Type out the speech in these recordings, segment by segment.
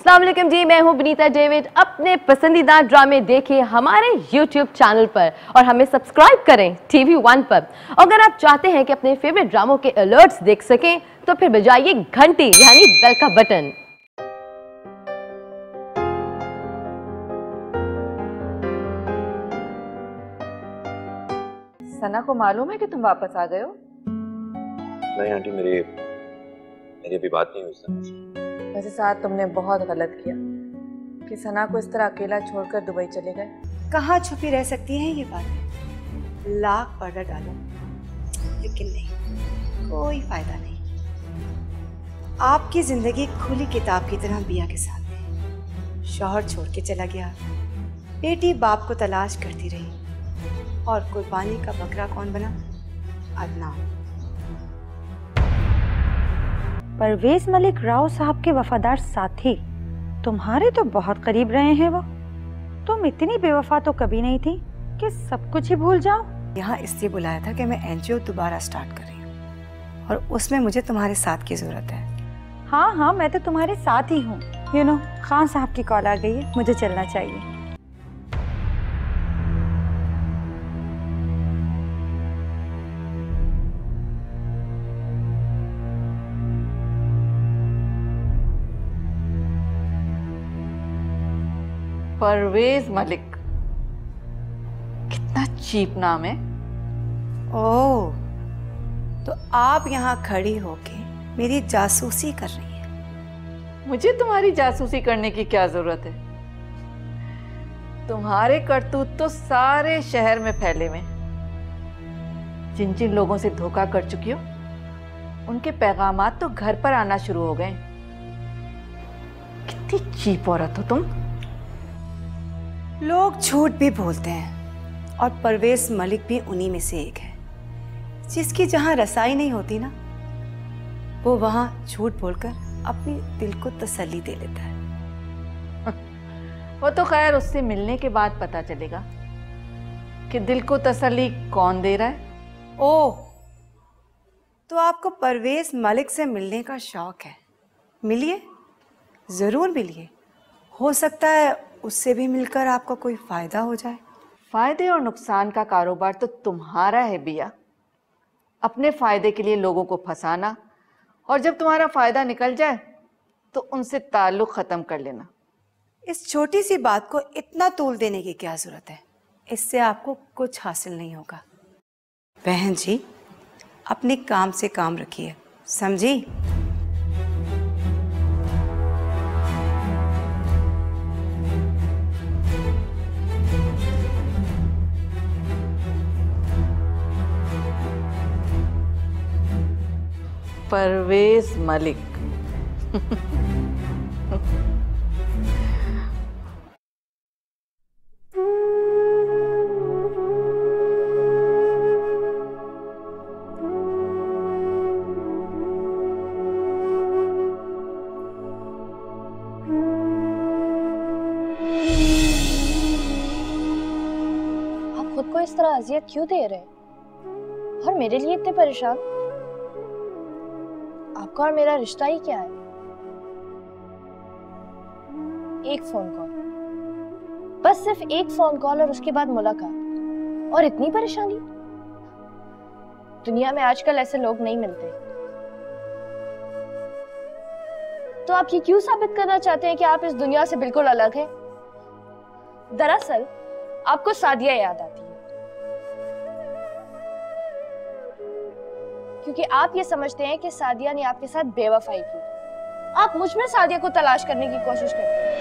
अस्सलाम वालेकुम जी, मैं हूं बनीता डेविड। अपने पसंदीदा ड्रामे देखिए हमारे YouTube चैनल पर और हमें सब्सक्राइब करें TV 1 पर। अगर आप चाहते हैं कि अपने फेवरेट ड्रामों के अलर्ट्स देख सकें तो फिर बजाइए घंटी यानी बेल का बटन। सना को मालूम है कि तुम वापस आ गए हो? नहीं आंटी, मेरी अभी बात नहीं हुई उससे। वैसे साथ तुमने बहुत गलत किया कि सना को इस तरह अकेला छोड़कर दुबई चले गए। कहाँ छुपी रह सकती हैं ये बातें? लाख पर्दा डालो लेकिन नहीं, कोई फायदा नहीं। आपकी जिंदगी खुली किताब की तरह बिया के सामने। शौहर छोड़ के चला गया, बेटी बाप को तलाश करती रही और कुर्बानी का बकरा कौन बना? अदनान। परवेज मलिक राव साहब के वफादार साथी तुम्हारे तो बहुत करीब रहे हैं वो। तुम इतनी बेवफा तो कभी नहीं थी कि सब कुछ ही भूल जाओ। यहाँ इसलिए बुलाया था कि मैं NGO दोबारा स्टार्ट कर रही हूँ और उसमें मुझे तुम्हारे साथ की जरूरत है। हाँ, मैं तो तुम्हारे साथ ही हूँ। खान साहब की कॉल आ गई है, मुझे चलना चाहिए। परवेज मलिक, कितना चीप नाम है। ओह, तो आप यहाँ खड़ी होके मेरी जासूसी कर रही हैं? मुझे तुम्हारी जासूसी करने की क्या जरूरत है? तुम्हारे करतूत तो सारे शहर में फैले हुए। जिन जिन लोगों से धोखा कर चुकी हो उनके पैगामात तो घर पर आना शुरू हो गए। कितनी चीप औरत हो तुम। लोग झूठ भी बोलते हैं और परवेज मलिक भी उन्हीं में से एक है। जिसकी जहां रसाई नहीं होती ना, वो वहां झूठ बोलकर अपनी दिल को तसल्ली दे लेता है। वो तो खैर उससे मिलने के बाद पता चलेगा कि दिल को तसल्ली कौन दे रहा है। ओह, तो आपको परवेज मलिक से मिलने का शौक है? मिलिए, जरूर मिलिए। हो सकता है उससे भी मिलकर आपका कोई फायदा हो जाए। फायदे और नुकसान का कारोबार तो तुम्हारा है बिया। अपने फायदे के लिए लोगों को फंसाना और जब तुम्हारा फायदा निकल जाए तो उनसे ताल्लुक खत्म कर लेना। इस छोटी सी बात को इतना तूल देने की क्या जरूरत है? इससे आपको कुछ हासिल नहीं होगा। बहन जी, अपने काम से काम रखिए, समझी? परवेज मलिक। आप खुद को इस तरह अजियत क्यों दे रहे हैं और मेरे लिए इतने परेशान? आपका और मेरा रिश्ता ही क्या है? एक फोन कॉल, बस सिर्फ एक फोन कॉल और उसके बाद मुलाकात, और इतनी परेशानी? दुनिया में आजकल ऐसे लोग नहीं मिलते। तो आप ये क्यों साबित करना चाहते हैं कि आप इस दुनिया से बिल्कुल अलग हैं? दरअसल आपको सादिया याद आती है क्योंकि आप ये समझते हैं कि सादिया ने आपके साथ बेवफाई की। आप मुझ में सादिया को तलाश करने की कोशिश करते हैं।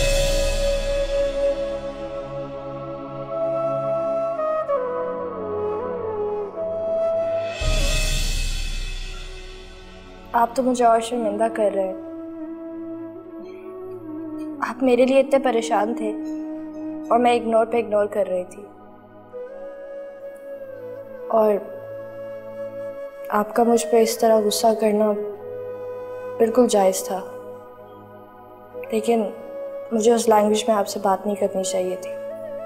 आप तो मुझे और शर्मिंदा कर रहे हैं। आप मेरे लिए इतने परेशान थे और मैं इग्नोर पे इग्नोर कर रही थी, और आपका मुझ पे इस तरह गुस्सा करना बिल्कुल जायज़ था, लेकिन मुझे उस लैंग्वेज में आपसे बात नहीं करनी चाहिए थी।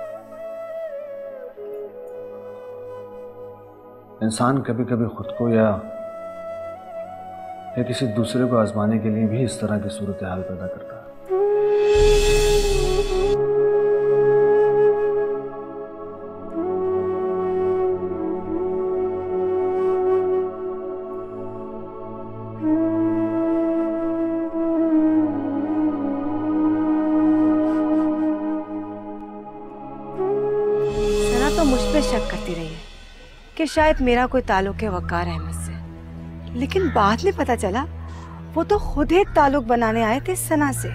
इंसान कभी कभी खुद को या किसी दूसरे को आजमाने के लिए भी इस तरह की सूरत हाल पैदा करता है। तो मुझ पे शक करती रही है कि शायद मेरा कोई ताल्लुक है वकार अहमद से, लेकिन बाद में पता चला वो तो खुद एक ताल्लुक बनाने आए थे सना से।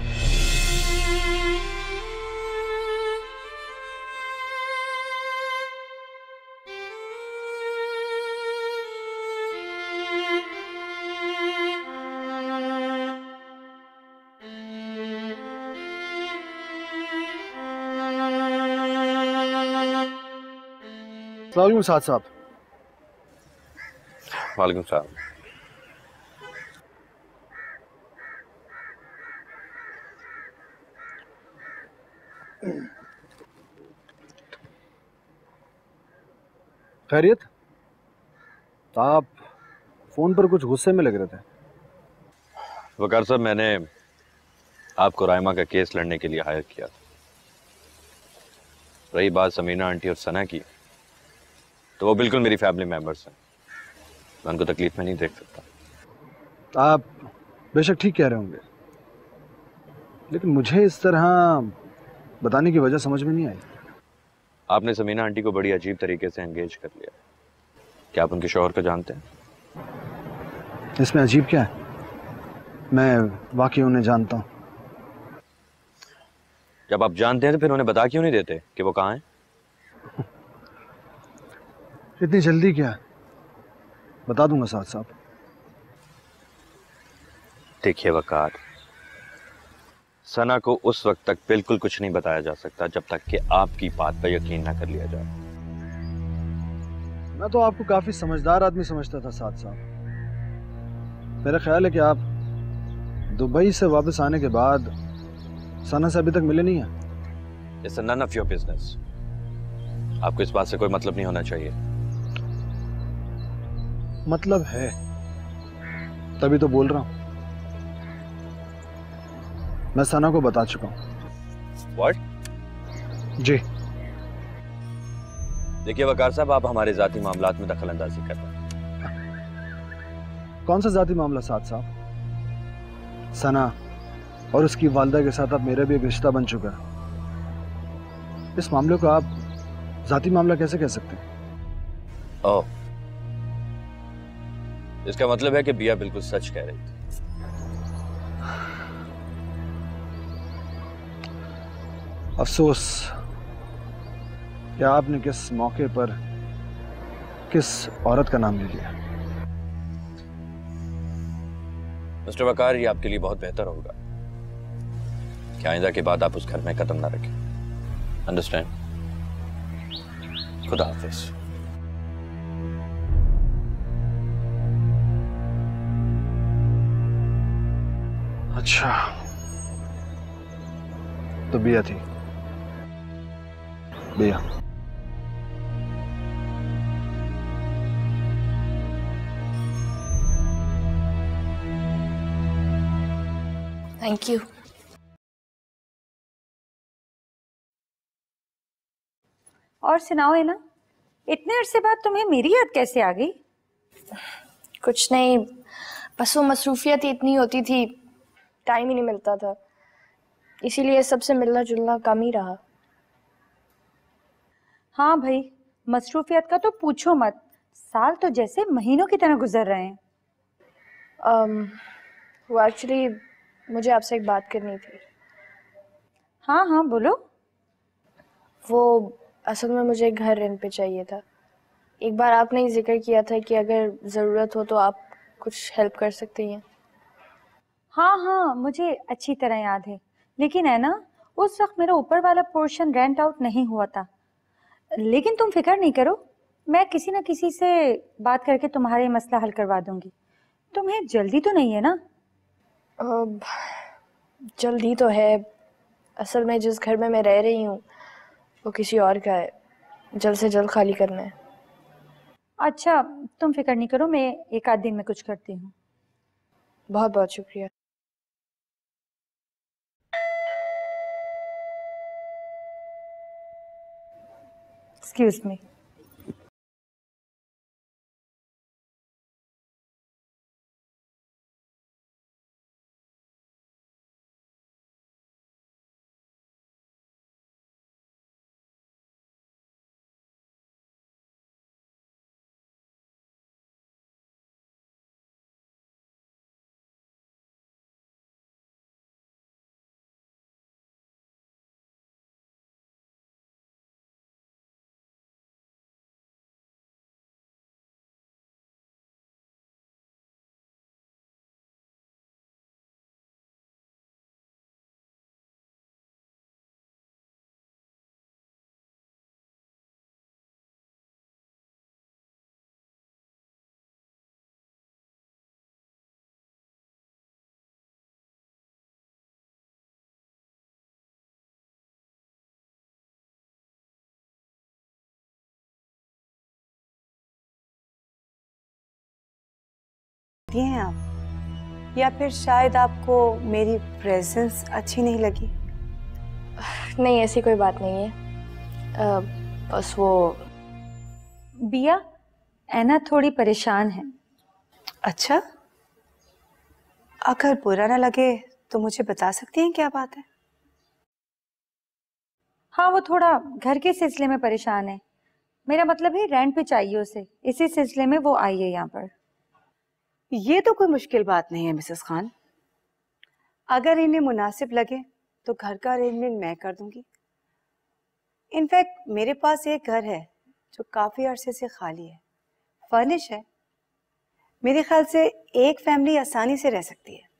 अस्सलाम वालेकुम साद साहब। वालेकुम सलाम। खैरियत? आप फोन पर कुछ गुस्से में लग रहे थे। वकार साहब, मैंने आपको राइमा का केस लड़ने के लिए हायर किया था। रही बात समीना आंटी और सना की, तो वो बिल्कुल मेरी फैमिली मेंबर्स हैं, मैं उनको तकलीफ में नहीं देख सकता। आप बेशक ठीक कह रहे होंगे, लेकिन मुझे इस तरह बताने की वजह समझ में नहीं आई। आपने समीना आंटी को बड़ी अजीब तरीके से एंगेज कर लिया। क्या आप उनके शौहर को जानते हैं? इसमें अजीब क्या है? मैं वाकई उन्हें जानता हूँ। जब आप जानते हैं तो फिर उन्हें बता क्यों नहीं देते कि वो कहाँ हैं? इतनी जल्दी क्या है? बता दूंगा साद साहब। देखिए वकार, सना को उस वक्त तक बिल्कुल कुछ नहीं बताया जा सकता जब तक कि आपकी बात पर यकीन ना कर लिया जाए। मैं तो आपको काफी समझदार आदमी समझता था साद साहब। मेरा ख्याल है कि आप दुबई से वापस आने के बाद सना से अभी तक मिले नहीं हैं। It's none of your business। आपको इस बात से कोई मतलब नहीं होना चाहिए। मतलब है, तभी तो बोल रहा हूं। मैं सना को बता चुका हूं। What? जी। देखिए वकार साहब, आप हमारे जाती मामलात में दखल अंदाजी कर रहे हैं। कौन सा जाती मामला साद साहब? सना और उसकी वालदा के साथ अब मेरा भी एक रिश्ता बन चुका है। इस मामले को आप जाती मामला कैसे कह सकते हैं? ओह, इसका मतलब है कि बिया बिल्कुल सच कह रही थी। अफसोस कि आपने किस मौके पर किस औरत का नाम ले लिया। मिस्टर वकार, ये आपके लिए बहुत बेहतर होगा कि आइंदा के बाद आप उस घर में कदम ना रखें। अंडरस्टैंड? खुदा हाफिज। अच्छा, तो बिया थी। बिया। Thank you. और सुनाओ है ना, इतने अरसे बाद तुम्हें मेरी याद कैसे आ गई? कुछ नहीं, बस वो मसरूफियत ही इतनी होती थी, टाइम ही नहीं मिलता था, इसीलिए सबसे मिलना जुलना कम ही रहा। हाँ भाई, मसरूफियत का तो पूछो मत। साल तो जैसे महीनों की तरह गुजर रहे हैं। वो एक्चुअली मुझे आपसे एक बात करनी थी। हाँ हाँ बोलो। वो असल में मुझे एक घर रेंट पे चाहिए था। एक बार आपने ही जिक्र किया था कि अगर ज़रूरत हो तो आप कुछ हेल्प कर सकते हैं। हाँ हाँ, मुझे अच्छी तरह याद है, लेकिन है ना, उस वक्त मेरा ऊपर वाला पोर्शन रेंट आउट नहीं हुआ था। लेकिन तुम फिक्र नहीं करो, मैं किसी न किसी से बात करके तुम्हारे मसला हल करवा दूंगी। तुम्हें जल्दी तो नहीं है ना? जल्दी तो है। असल में जिस घर में मैं रह रही हूँ वो किसी और का है, जल्द से जल्द खाली करना है। अच्छा, तुम फिक्र नहीं करो, मैं एक आध दिन में कुछ करती हूँ। बहुत बहुत शुक्रिया। Excuse me. हैं आप, या फिर शायद आपको मेरी प्रेजेंस अच्छी नहीं लगी? नहीं, ऐसी कोई बात नहीं है। बस वो बिया, ऐना थोड़ी परेशान है। अच्छा, अगर बुरा ना लगे तो मुझे बता सकती हैं क्या बात है? हाँ, वो थोड़ा घर के सिलसिले में परेशान है। मेरा मतलब है रेंट पे चाहिए उसे, इसी सिलसिले में वो आई है यहाँ पर। ये तो कोई मुश्किल बात नहीं है मिसेस खान। अगर इन्हें मुनासिब लगे तो घर का अरेंजमेंट मैं कर दूंगी। इनफैक्ट मेरे पास एक घर है जो काफी अरसे से खाली है, फर्निश है। मेरे ख्याल से एक फैमिली आसानी से रह सकती है।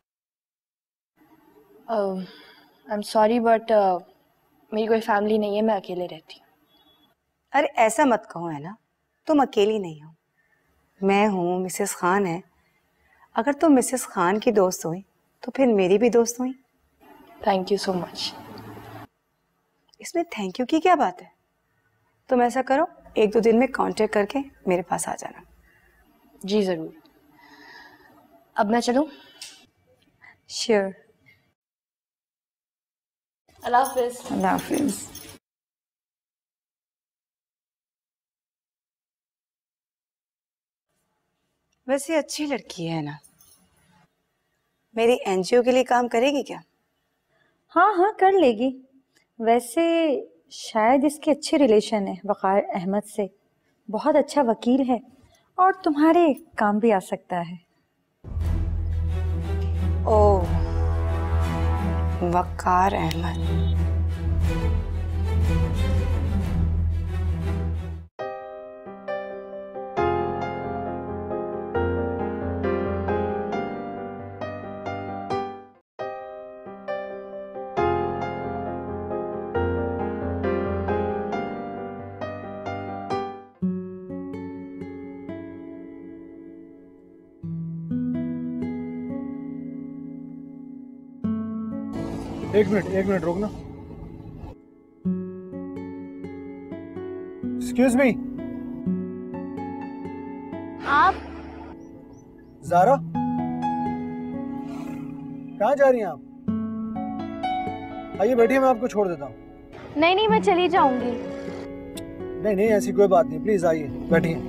आई एम सॉरी बट मेरी कोई फैमिली नहीं है, मैं अकेले रहती हूँ। अरे ऐसा मत कहो है ना, तुम अकेली नहीं हो, मैं हूँ, मिसेस खान है। अगर तुम मिसेस खान की दोस्त हुई तो फिर मेरी भी दोस्त हुई। Thank you so much. इसमें थैंक यू की क्या बात है? तुम ऐसा करो, 1-2 दिन में कांटेक्ट करके मेरे पास आ जाना। जी ज़रूर। अब मैं चलूँ? श्योर। अल्लाह हाफिज़। अल्लाह हाफिज़। वैसे अच्छी लड़की है ना, मेरी एनजीओ के लिए काम करेगी क्या? हाँ हाँ, कर लेगी। वैसे शायद इसके अच्छे रिलेशन है वक़ार अहमद से, बहुत अच्छा वकील है और तुम्हारे काम भी आ सकता है। ओह, वक़ार अहमद। एक मिनट रुकना। Excuse me. आप? ज़ारा, कहाँ जा रही हैं आप? आइए बैठिए, मैं आपको छोड़ देता हूँ। नहीं, मैं चली जाऊंगी। नहीं, ऐसी कोई बात नहीं, प्लीज आइए बैठिए।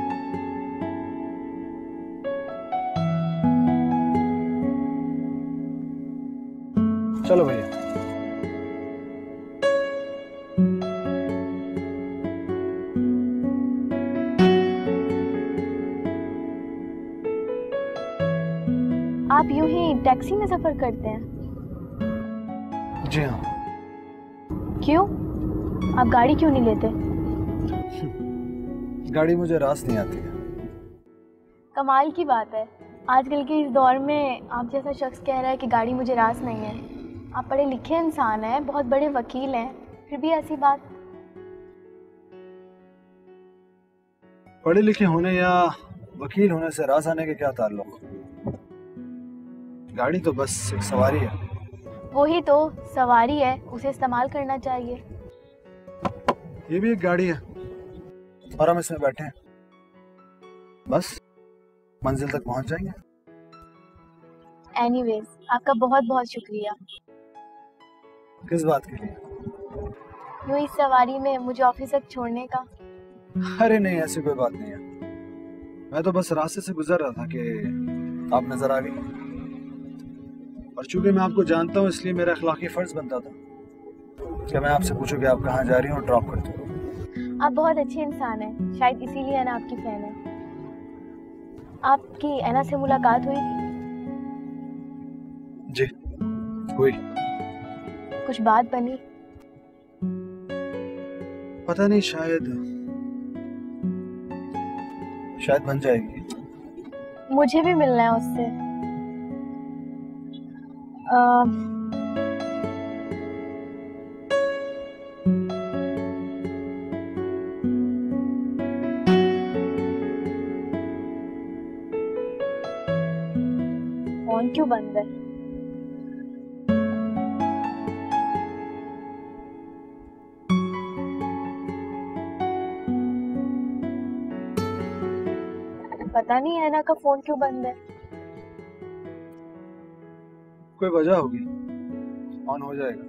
चलो भैया। आप यूं ही टैक्सी में सफर करते हैं? जी हाँ। क्यों? आप गाड़ी क्यों नहीं लेते? गाड़ी मुझे रास नहीं आती है। कमाल की बात है, आजकल के इस दौर में आप जैसा शख्स कह रहा है कि गाड़ी मुझे रास नहीं है। आप पढ़े लिखे इंसान हैं, बहुत बड़े वकील हैं, फिर भी ऐसी बात। पढ़े लिखे होने या वकील होने से रास आने के क्या ताल्लुक? गाड़ी तो बस एक सवारी है। वही तो सवारी है, उसे इस्तेमाल करना चाहिए। ये भी एक गाड़ी है और हम इसमें बैठे हैं, बस मंजिल तक पहुंच जाएंगे। एनीवेज, आपका बहुत बहुत शुक्रिया। किस बात के लिए? यूं ही सवारी में मुझे ऑफिस तक छोड़ने का। अरे नहीं, ऐसी कोई बात नहीं है। मैं तो बस रास्ते से गुजर रहा था कि आप नजर आ गई, और चूंकि मैं आपको जानता हूँ इसलिए मेरा अखलाकी फर्ज बनता था कि मैं आपसे पूछूं कि आप कहाँ जा रही हैं और ड्रॉप कर दूं। आप बहुत अच्छे इंसान हैं, शायद इसीलिए अन्ना आपकी फैन है। आपकी अन्ना से मुलाकात हुई थी? जी हुई। कुछ बात बनी? पता नहीं, शायद बन जाएगी। मुझे भी मिलना है उससे। फोन क्यों बंद है? पता नहीं अन्ना का फोन क्यों बंद है। कोई वजह होगी, ऑन हो जाएगा।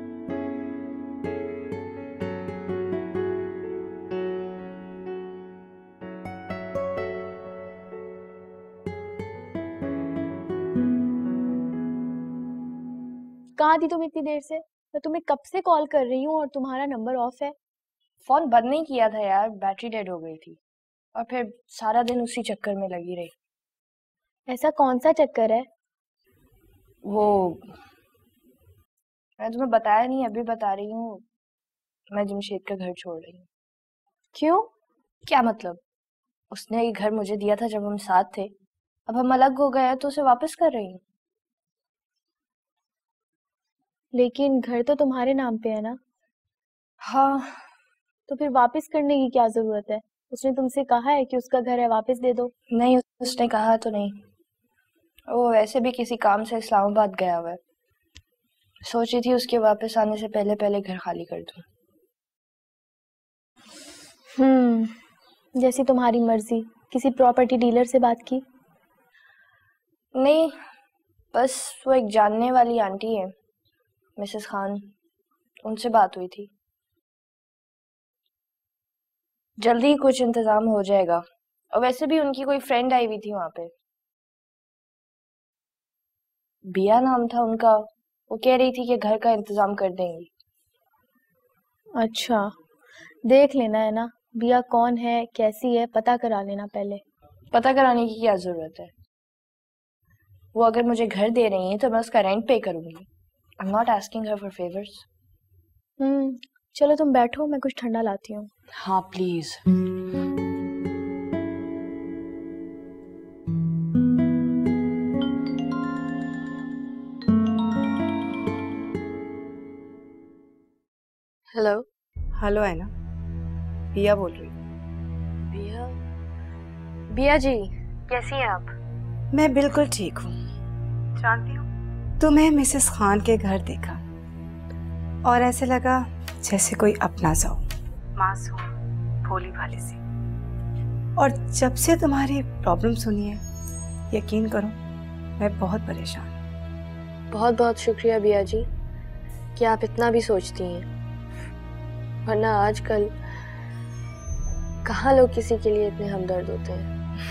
कहाँ थी तुम इतनी देर से? मैं तुम्हें कब से कॉल कर रही हूँ और तुम्हारा नंबर ऑफ है। फोन बंद नहीं किया था यार, बैटरी डेड हो गई थी और फिर सारा दिन उसी चक्कर में लगी रही। ऐसा कौन सा चक्कर है? वो मैं तुम्हें बताया नहीं, अभी बता रही हूँ। मैं जमशेद का घर छोड़ रही हूँ। क्यों? क्या मतलब? उसने ये घर मुझे दिया था जब हम साथ थे, अब हम अलग हो गए हैं तो उसे वापस कर रही हूँ। लेकिन घर तो तुम्हारे नाम पे है ना? हाँ। तो फिर वापस करने की क्या जरूरत है? उसने तुमसे कहा है कि उसका घर है वापस दे दो? नहीं, उसने कहा तो नहीं। वो वैसे भी किसी काम से इस्लामाबाद गया हुआ है। सोची थी उसके वापस आने से पहले पहले घर खाली कर दूं। जैसी तुम्हारी मर्जी। किसी प्रॉपर्टी डीलर से बात की? नहीं, बस वो एक जानने वाली आंटी है, मिसेस खान, उनसे बात हुई थी। जल्दी ही कुछ इंतजाम हो जाएगा। और वैसे भी उनकी कोई फ्रेंड आई हुई थी वहां पे, बिया नाम था उनका। वो कह रही थी कि घर का इंतजाम कर देंगी। अच्छा, देख लेना है ना बिया कौन है, कैसी है, पता करा लेना पहले। पता कराने की क्या जरूरत है? वो अगर मुझे घर दे रही है तो मैं उसका रेंट पे करूंगी। I am not asking her for favours. चलो तुम बैठो, मैं कुछ ठंडा लाती हूँ। हाँ प्लीज। हेलो। हेलो है ना, बिया बोल रही। बिया? बिया जी, कैसी हैं आप? मैं बिल्कुल ठीक हूँ। जानती हूँ तुम्हें मिसेस खान के घर देखा और ऐसे लगा जैसे कोई अपना सा हो, मासूम भोली भाली सी। और जब से तुम्हारी प्रॉब्लम सुनी है, यकीन करो मैं बहुत परेशान हूँ। बहुत बहुत शुक्रिया बिया जी कि आप इतना भी सोचती हैं, वरना आजकल कहाँ लोग किसी के लिए इतने हमदर्द होते हैं।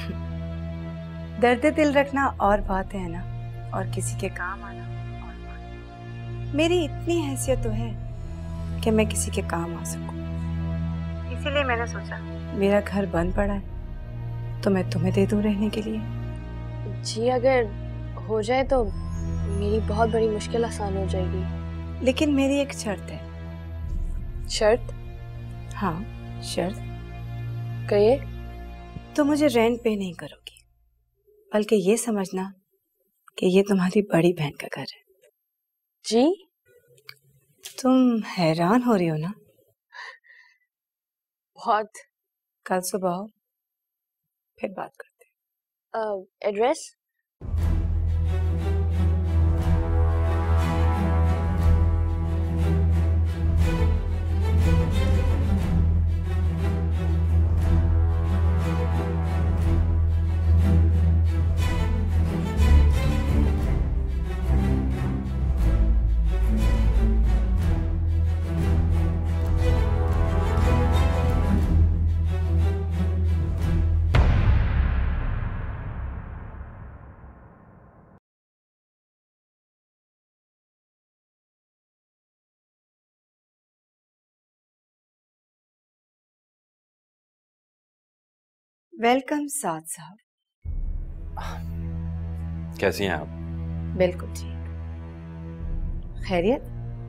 दर्द दिल रखना और बात है ना, और किसी के काम आना और बात। मेरी इतनी हैसियत तो है कि मैं किसी के काम आ सकूं। इसीलिए मैंने सोचा मेरा घर बंद पड़ा है तो मैं तुम्हें दे दूं रहने के लिए। जी अगर हो जाए तो मेरी बहुत बड़ी मुश्किल आसान हो जाएगी। लेकिन मेरी एक शर्त है। शर्त? हाँ शर्त। कहिए। तो मुझे रेंट पे नहीं करोगी, बल्कि ये समझना कि ये तुम्हारी बड़ी बहन का घर है। जी? तुम हैरान हो रही हो ना? बहुत। कल सुबह आओ, फिर बात करते हैं। एड्रेस? वेलकम साद साहब। कैसी हैं आप? बिल्कुल ठीक। खैरियत?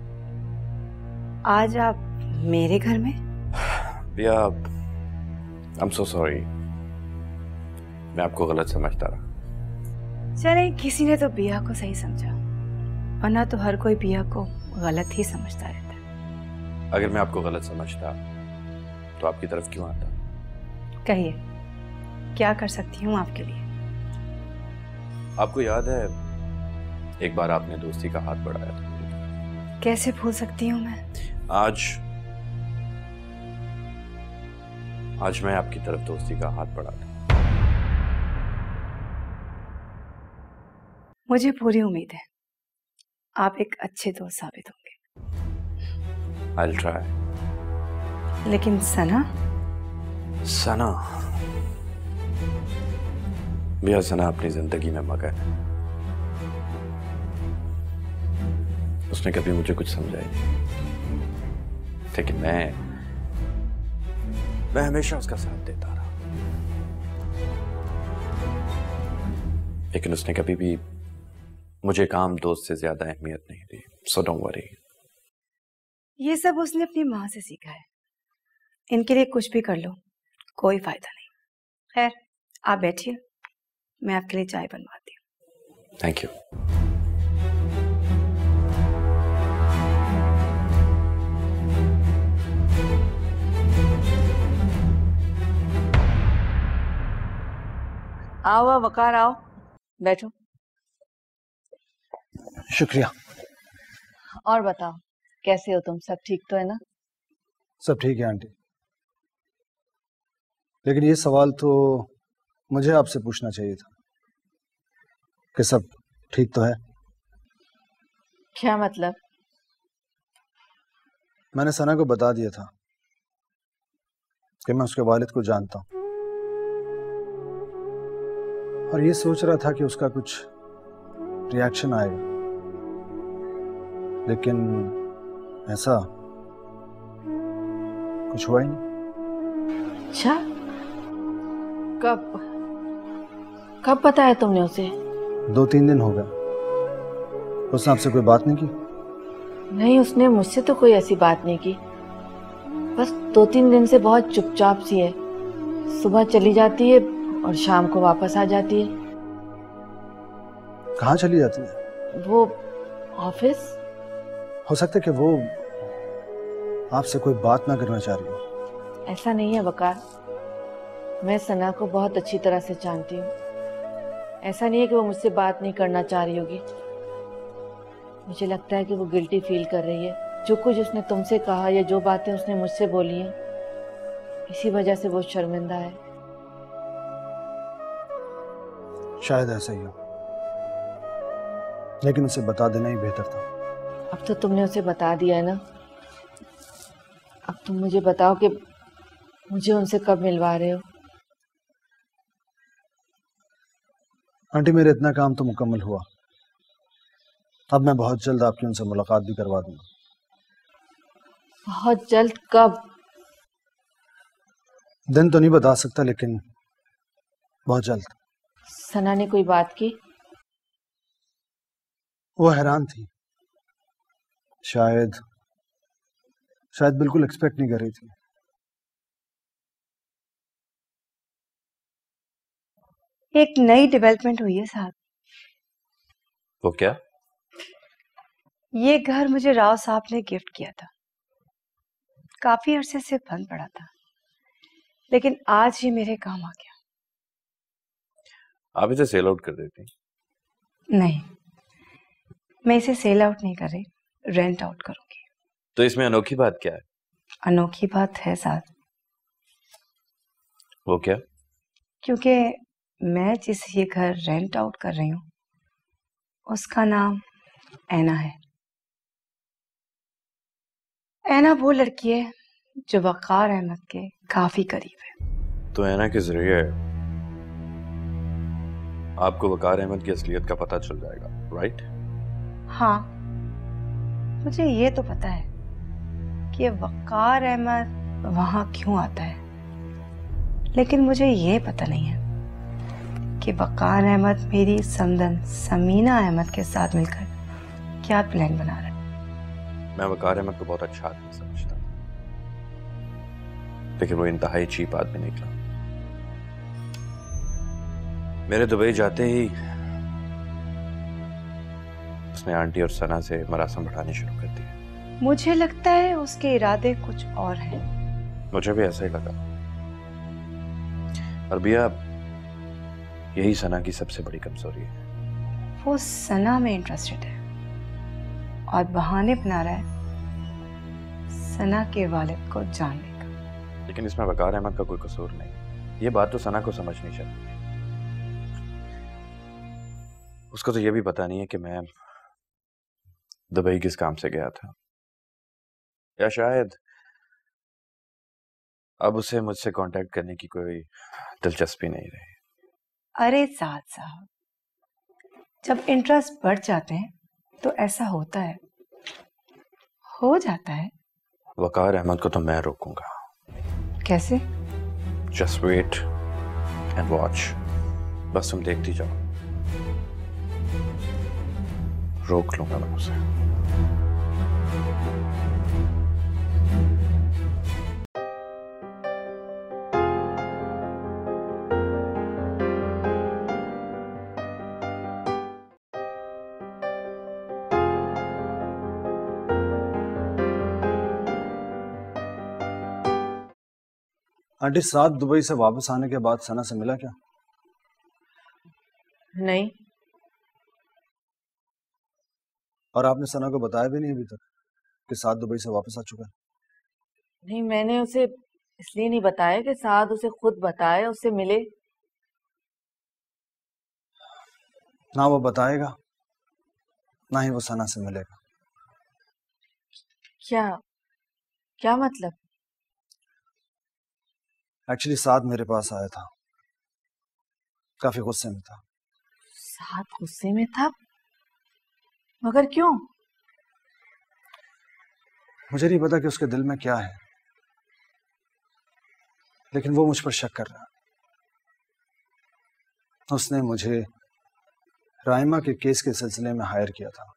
आज आप मेरे घर में? बिया, आई एम सो सॉरी, मैं आपको गलत समझता रहा। चले, किसी ने तो बिया को सही समझा, वरना तो हर कोई बिया को गलत ही समझता रहता है। अगर मैं आपको गलत समझता तो आपकी तरफ क्यों आता? कहिए, क्या कर सकती हूँ आपके लिए? आपको याद है एक बार आपने दोस्ती का हाथ बढ़ाया था? कैसे भूल सकती हूँ मैं? आज मैं आपकी तरफ दोस्ती का हाथ बढ़ाता। मुझे पूरी उम्मीद है आप एक अच्छे दोस्त साबित होंगे। I'll try। लेकिन सना भैया, सना अपनी जिंदगी में मगन है। उसने कभी मुझे कुछ समझा ही नहीं, लेकिन मैं हमेशा उसका साथ देता रहा। लेकिन उसने कभी भी मुझे काम दोस्त से ज्यादा अहमियत नहीं दी। So don't worry. ये सब उसने अपनी माँ से सीखा है। इनके लिए कुछ भी कर लो, कोई फायदा नहीं। खैर, आप बैठिए, मैं आपके लिए चाय बनवाती हूँ। Thank you. आओ वकार, आओ बैठो। शुक्रिया। और बताओ, कैसे हो तुम? सब ठीक तो है ना? सब ठीक है आंटी, लेकिन ये सवाल तो मुझे आपसे पूछना चाहिए था कि सब ठीक तो है। क्या मतलब? मैंने सना को बता दिया था कि मैं उसके वालिद को जानता हूँ, और ये सोच रहा था कि उसका कुछ रिएक्शन आएगा, लेकिन ऐसा कुछ हुआ ही नहीं। अच्छा, कब बताया तुमने उसे? 2-3 दिन हो गए। उसने आपसे कोई बात नहीं की? नहीं, उसने मुझसे तो कोई ऐसी बात नहीं की। बस 2-3 दिन से बहुत चुपचाप सी है। सुबह चली जाती है और शाम को वापस आ जाती है। कहाँ चली जाती है? वो ऑफिस। हो सकता है कि वो आपसे कोई बात ना करना चाह रही हो। ऐसा नहीं है वकार, मैं सना को बहुत अच्छी तरह से जानती हूँ। ऐसा नहीं है कि वो मुझसे बात नहीं करना चाह रही होगी। मुझे लगता है कि वो गिल्टी फील कर रही है। जो कुछ उसने तुमसे कहा या जो बातें उसने मुझसे बोली हैं, इसी वजह से वो शर्मिंदा है। शायद ऐसा ही हो, लेकिन उसे बता देना ही बेहतर था। अब तो तुमने उसे बता दिया है ना। अब तुम मुझे बताओ कि मुझे उनसे कब मिलवा रहे हो? आंटी, मेरे इतना काम तो मुकम्मल हुआ। अब मैं बहुत जल्द आपकी उनसे मुलाकात भी करवा दूंगा। बहुत जल्द? कब? दिन तो नहीं बता सकता, लेकिन बहुत जल्द। सना ने कोई बात की? वो हैरान थी। शायद बिल्कुल एक्सपेक्ट नहीं कर रही थी। एक नई डेवलपमेंट हुई है साहब। वो क्या? ये घर मुझे राव साहब ने गिफ्ट किया था। काफी अरसे से बंद पड़ा था, लेकिन आज ही मेरे काम आ गया। आप इसे सेल आउट कर देती? नहीं, मैं इसे सेल आउट नहीं कर रही, रेंट आउट करूंगी। तो इसमें अनोखी बात क्या है? अनोखी बात है साहब। वो क्या? क्योंकि मैं जिस ये घर रेंट आउट कर रही हूँ, उसका नाम ऐना है। ऐना वो लड़की है जो वकार अहमद के काफी करीब है। तो ऐना के जरिए आपको वकार अहमद की असलियत का पता चल जाएगा, राइट? हाँ, मुझे ये तो पता है कि वकार अहमद वहां क्यों आता है, लेकिन मुझे ये पता नहीं है कि वकार अहमद मेरी समदन समीना अहमद के साथ मिलकर क्या प्लान बना रहा है। मैं वकार अहमद को बहुत अच्छा आदमी समझता, लेकिन वो इंतहाई चीप आदमी निकला। मेरे दुबई जाते ही उसने आंटी और सना से मरासम बढ़ानी शुरू कर दी। मुझे लगता है उसके इरादे कुछ और हैं। मुझे भी ऐसा ही लगा। और भैया यही सना की सबसे बड़ी कमजोरी है। वो सना में इंटरेस्टेड है और बहाने बना रहा है सना के वालिद को जानने का। लेकिन इसमें वकार अहमद का कोई कसूर नहीं। ये बात तो सना को समझनी चाहिए। उसको तो ये भी पता नहीं है कि मैं दुबई किस काम से गया था, या शायद अब उसे मुझसे कांटेक्ट करने की कोई दिलचस्पी नहीं रही। अरे साद साहब, जब इंटरेस्ट बढ़ जाते हैं तो ऐसा होता है, हो जाता है। वकार अहमद को तो मैं रोकूंगा। कैसे? Just wait and watch. बस तुम देखती जाओ, रोक लूंगा मैं उसे। आंटी, साद दुबई से वापस आने के बाद सना से मिला क्या? नहीं। और आपने सना को बताया भी नहीं अभी तक कि साद दुबई से वापस आ चुका है? नहीं, मैंने उसे इसलिए नहीं बताया कि साद उसे खुद बताए, उससे मिले। ना वो बताएगा ना ही वो सना से मिलेगा। क्या क्या मतलब? एक्चुअली साद मेरे पास आया था, काफी गुस्से में था। साद गुस्से में था? मगर क्यों? मुझे नहीं पता कि उसके दिल में क्या है, लेकिन वो मुझ पर शक कर रहा है। उसने मुझे राइमा के केस के सिलसिले में हायर किया था।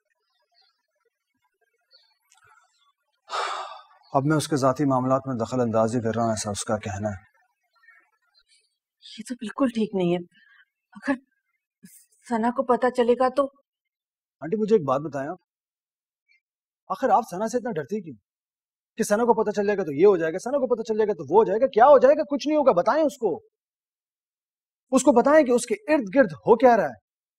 अब मैं उसके जाती मामलात में दखल अंदाजी कर रहा हूं, ऐसा उसका कहना है। ये तो बिल्कुल ठीक नहीं है। अगर सना को पता चलेगा तो। आंटी, मुझे एक बात बताएं, आखिर आप सना से इतना डरती क्यों? कि सना को पता चल जाएगा तो ये हो जाएगा, सना को पता चल जाएगा तो वो हो जाएगा। क्या हो जाएगा? कुछ नहीं होगा। बताएं उसको बताएं कि उसके इर्द गिर्द हो क्या रहा है।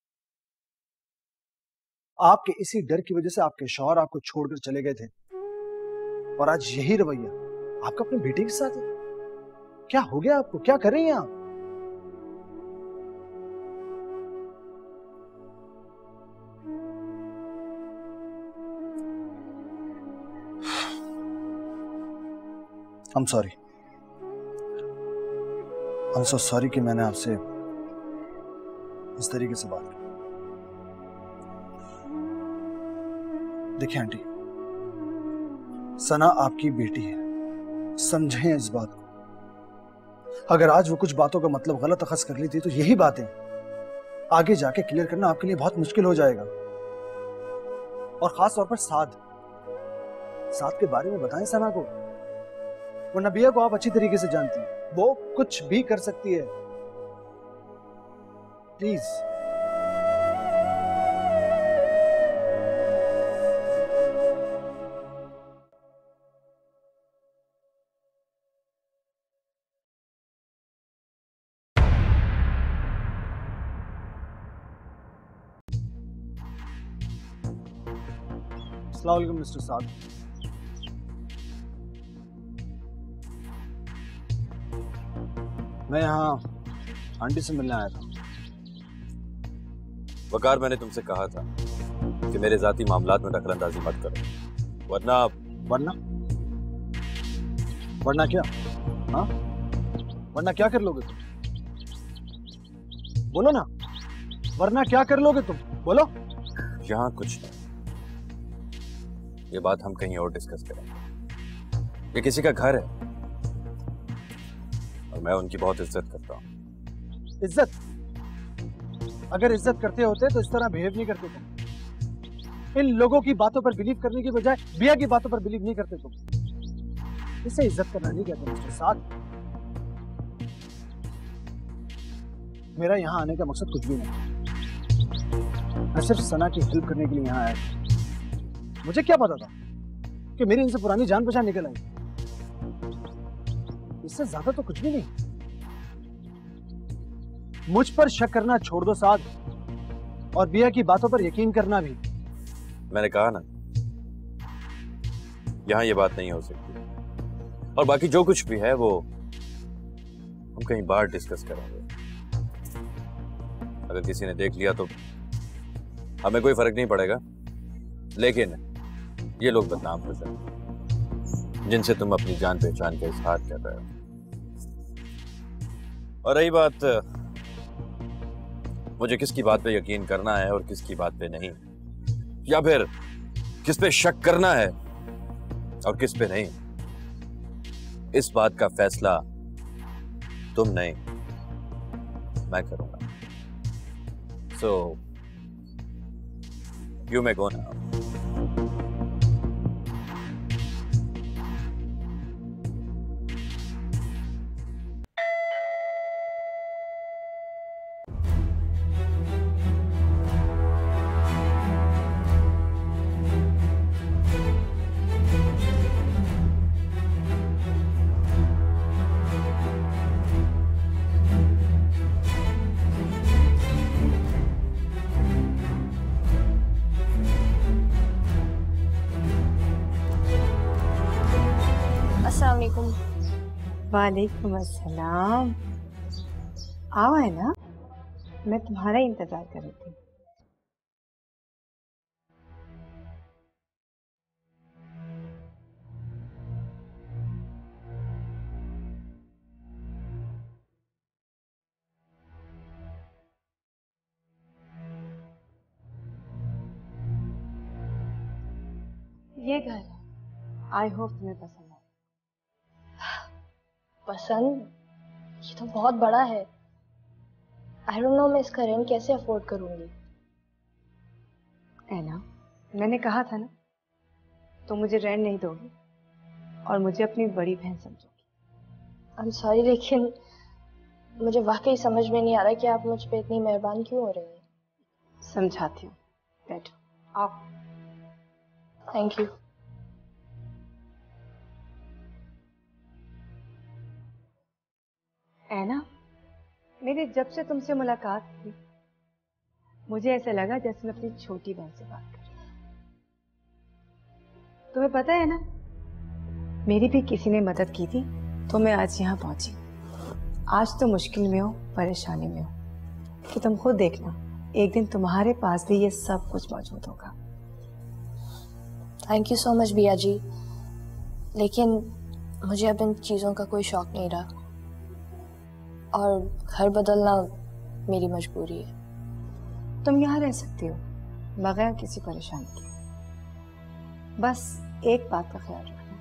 आपके इसी डर की वजह से आपके शौहर आपको छोड़कर चले गए थे, और आज यही रवैया आपका अपने बेटे के साथ है। क्या हो गया आपको? क्या कर रही हैं आप? I'm sorry. I'm so sorry कि मैंने आपसे इस तरीके से बात की। देखिए आंटी, सना आपकी बेटी है, समझें इस बात को। अगर आज वो कुछ बातों का मतलब गलत अखज़ कर ली थी तो यही बातें आगे जाके क्लियर करना आपके लिए बहुत मुश्किल हो जाएगा। और खास तौर पर साद के बारे में बताएं सना को। वो नबिया को आप अच्छी तरीके से जानती हैं, वो कुछ भी कर सकती है। प्लीज। अस्सलाम वालेकुम मिस्टर साद। मैं यहाँ आंटी से मिलने आया था। वकार, मैंने तुमसे कहा था कि मेरे जाती मामलात में दखलंदाजी मत करो, वरना वरना क्या? हाँ, वरना क्या कर लोगे तुम? बोलो ना, वरना क्या कर लोगे तुम? बोलो। यहाँ कुछ नहीं, ये बात हम कहीं और डिस्कस करेंगे। ये किसी का घर है, और मैं उनकी बहुत इज्जत करता हूँ। इज्जत? अगर इज्जत करते होते तो इस तरह बिहेव नहीं करते तुम। इन लोगों की बातों पर बिलीव करने की बजाय बिया की बातों पर बिलीव नहीं करते तुम। इसे इज्जत करना नहीं कहते मिस्टर साद। मेरा यहाँ आने का मकसद कुछ भी नहीं। मैं सिर्फ सना की हेल्प करने के लिए यहाँ आया। मुझे क्या पता था कि मेरी इनसे पुरानी जान पहचान निकल आई। इससे ज्यादा तो कुछ भी नहीं। मुझ पर शक करना छोड़ दो साद, और बिया की बातों पर यकीन करना भी। मैंने कहा ना, यहां ये बात नहीं हो सकती, और बाकी जो कुछ भी है वो हम कहीं बाहर डिस्कस करेंगे। अगर किसी ने देख लिया तो हमें कोई फर्क नहीं पड़ेगा, लेकिन ये लोग बदनाम हो जाएंगे जिनसे तुम अपनी जान पहचान का इजहार कर रहे हो। और रही बात मुझे किसकी बात पे यकीन करना है और किसकी बात पे नहीं, या फिर किस पे शक करना है और किस पे नहीं, इस बात का फैसला तुम नहीं, मैं करूंगा। So you may go now. वालेकुम अस्सलाम। आओ है ना, मैं तुम्हारा इंतजार कर रही थी। ये घर है, आई होप तुम्हें पसंद आए। पसंद? ये तो बहुत बड़ा है। आई डोंट नो मैं इसका रेंट कैसे अफोर्ड करूंगी। ऐना, मैंने कहा था ना, तो मुझे रेंट नहीं दोगी और मुझे अपनी बड़ी बहन समझोगी। आई एम सॉरी, लेकिन मुझे वाकई समझ में नहीं आ रहा कि आप मुझ पे इतनी मेहरबान क्यों हो रही हैं। समझाती हूँ, बैठो, आओ। Thank you. ऐना, मेरी जब से तुमसे मुलाकात हुई मुझे ऐसा लगा जैसे मैं अपनी छोटी बहन से बात कर रही हूँ। तुम्हें पता है ना, मेरी भी किसी ने मदद की थी तो मैं आज यहाँ पहुंची। आज तो मुश्किल में हो, परेशानी में हो, कि तुम खुद देखना एक दिन तुम्हारे पास भी ये सब कुछ मौजूद होगा। थैंक यू सो मच बिया जी, लेकिन मुझे अब इन चीज़ों का कोई शौक नहीं रहा और घर बदलना मेरी मजबूरी है। तुम यहाँ रह सकती हो बगैर किसी परेशानी के, बस एक बात का ख्याल रखना।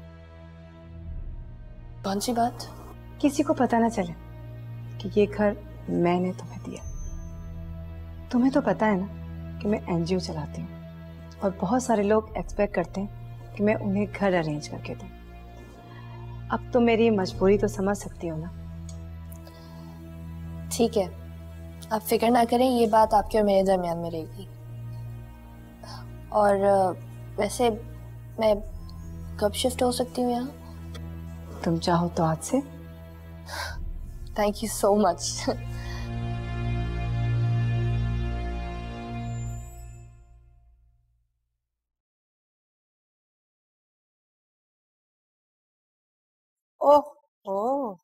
कौन सी बात? किसी को पता ना चले कि ये घर मैंने तुम्हें दिया। तुम्हें तो पता है ना कि मैं एनजीओ चलाती हूँ और बहुत सारे लोग एक्सपेक्ट करते हैं कि मैं उन्हें घर अरेंज करके दूँ। अब तो मेरी मजबूरी तो समझ सकती हो ना। ठीक है, आप फिक्र ना करें, ये बात आपके और मेरे दरमियान में रहेगी। और वैसे मैं कब शिफ्ट हो सकती हूँ यहाँ? तुम चाहो तो आज से। Thank you so much. Oh oh,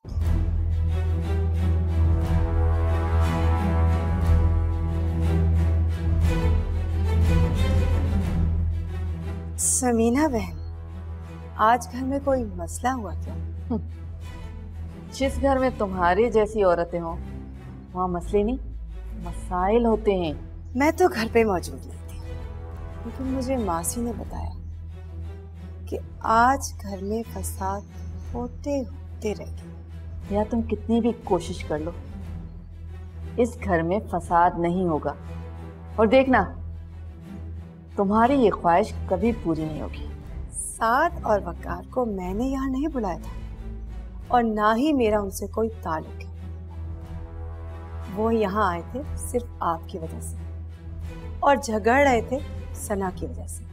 Samina बहन, आज घर में कोई मसला हुआ क्या? जिस घर में तुम्हारी जैसी औरतें हों वहाँ मसले नहीं, मसाइल होते हैं। मैं तो घर पे मौजूद नहीं थी, लेकिन मुझे मासी ने बताया कि आज घर में फसाद होते होते रह गए। या तुम कितनी भी कोशिश कर लो, इस घर में फसाद नहीं होगा। और देखना, तुम्हारी ये ख्वाहिश कभी पूरी नहीं होगी। साद और वकार को मैंने यहाँ नहीं बुलाया था और ना ही मेरा उनसे कोई ताल्लुक है। वो यहाँ आए थे सिर्फ आपकी वजह से और झगड़ रहे थे सना की वजह से।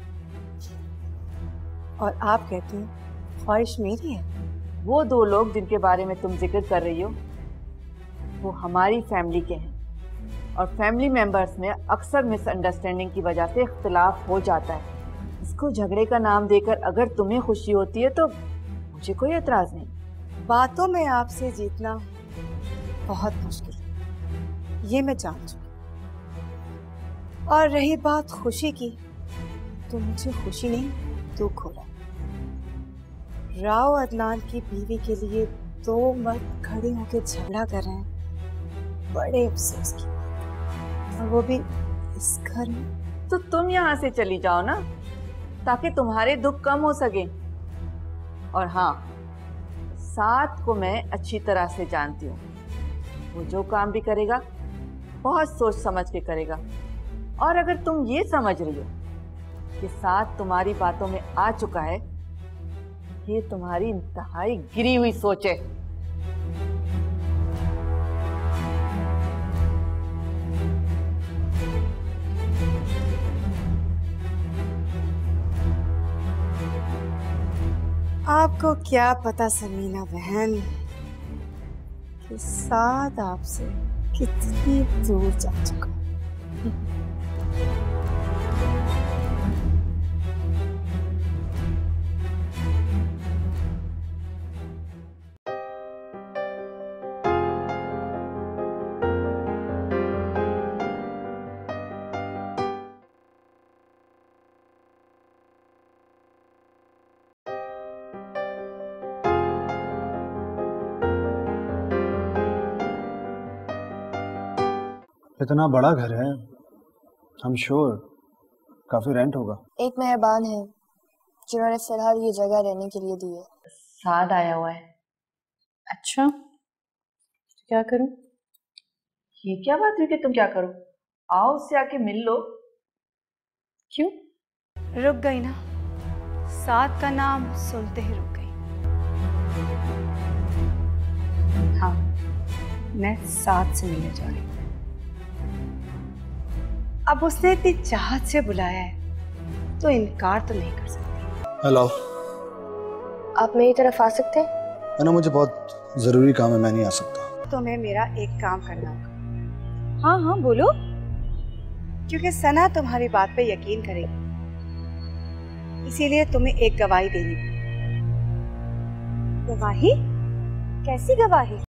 और आप कहते हैं ख्वाहिश मेरी है। वो दो लोग जिनके बारे में तुम जिक्र कर रही हो वो हमारी फैमिली के हैं और फैमिली मेंबर्स में अक्सर मिसअंडरस्टैंडिंग की वजह से इख्तिलाफ हो जाता है। इसको झगड़े का नाम देकर अगर तुम्हें खुशी होती है तो मुझे कोई एतराज नहीं। बातों में आपसे जीतना बहुत मुश्किल है, ये मैं जान चुकी। और रही बात खुशी की, तो मुझे खुशी नहीं दुख हो रहा। राव अदनान की बीवी के लिए दो मर्द खड़े होकर झगड़ा कर रहे हैं, बड़े अफसोस की, और वो भी इस घर में। तो तुम यहाँ से चली जाओ ना, ताकि तुम्हारे दुख कम हो सके। और हाँ, साद को मैं अच्छी तरह से जानती हूँ। वो जो काम भी करेगा बहुत सोच समझ के करेगा। और अगर तुम ये समझ रही हो कि साद तुम्हारी बातों में आ चुका है, ये तुम्हारी इंतहाई गिरी हुई सोच है। आपको क्या पता समीना बहन कि साद आपसे कितनी दूर जा चुका। इतना बड़ा घर है, हम श्योर काफी रेंट होगा। एक मेहरबान है जिन्होंने फिलहाल ये जगह रहने के लिए दी है। साद आया हुआ है। अच्छा, क्या करूं? ये क्या बात हुई कि तुम क्या करो? आओ उससे आके मिल लो। क्यों? रुक गई ना, साद का नाम सुनते ही रुक गई। हाँ, मैं साद से मिलने जा रही हूँ। अब उसने इतनी चाहत से बुलाया है तो इनकार तो नहीं कर सकती। हेलो, आप मेरी तरफ आ सकते हैं? है मुझे बहुत जरूरी काम है, मैं नहीं आ सकता। तुम्हें मेरा एक काम करना होगा। हाँ हाँ बोलो। क्योंकि सना तुम्हारी बात पे यकीन करेगी, इसीलिए तुम्हें एक गवाही देनी। गवाही? कैसी गवाही?